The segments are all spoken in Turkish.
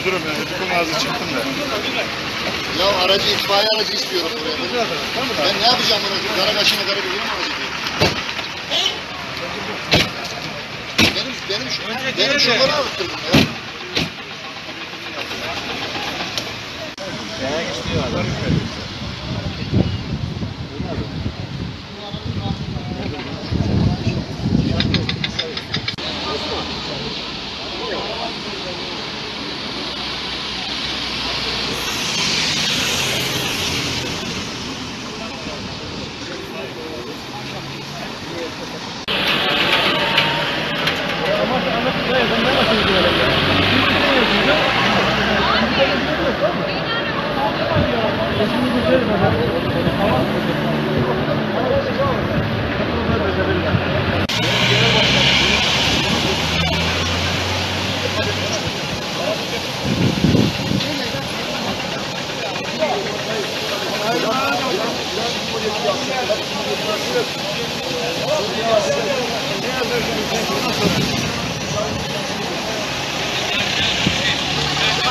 müdürüm yani bir konu ağzı çıktım da. Ya aracı itfaiye aracı istiyorum buraya. Ben ne yapacağım bunu? Kara başına kara biliyor mu aracı diye. Benim şoförü alıttırdım ya. Dayak istiyor adam.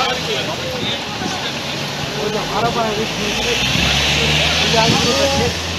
Hocam arabanın üstüne bir